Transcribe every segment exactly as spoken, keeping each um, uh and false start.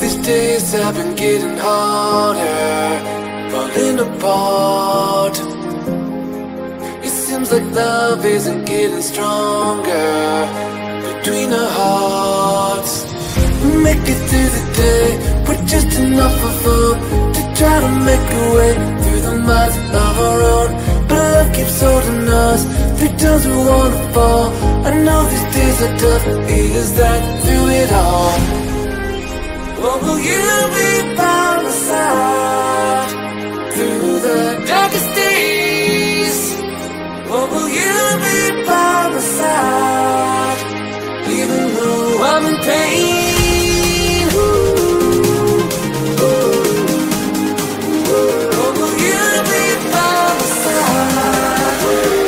these days have been getting harder, falling apart. It seems like love isn't getting stronger between our hearts. We make it through the day with just enough of hope to try to make a way through the miles of our own. But love keeps holding us through times we wanna fall. I know these days are tough, is that through it all? Or will you be by my side through the darkest days? Or will you be by my side even though I'm in pain? Ooh, ooh, ooh. Or will you be by my side?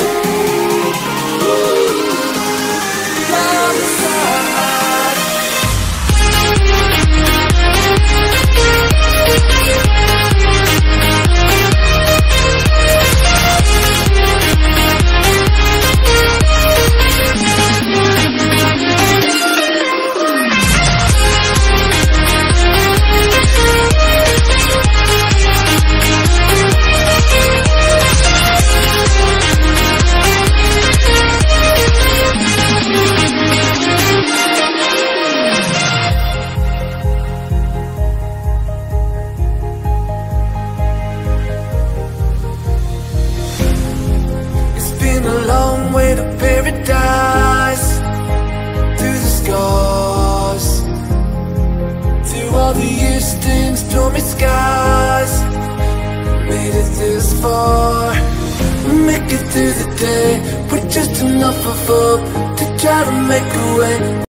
Ooh, by my side. A long way to paradise, through the scars, through all the years in stormy skies. Made it this far, make it through the day with just enough of hope to try to make a way.